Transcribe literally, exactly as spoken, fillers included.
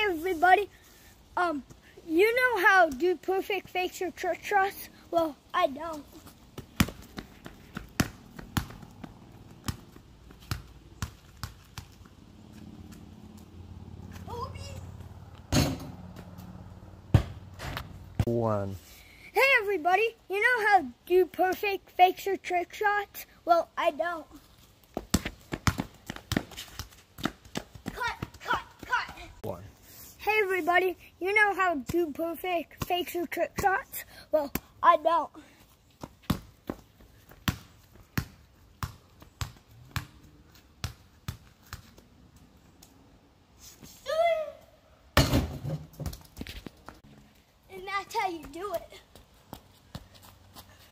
everybody. Um, you know how Dude Perfect fakes your trick shots? Well, I don't. One. Hey everybody, you know how Dude Perfect fakes your trick shots? Well, I don't. Cut, cut, cut. One. Hey everybody, you know how Dude Perfect fakes your trick shots? Well, I don't. And that's how you do it.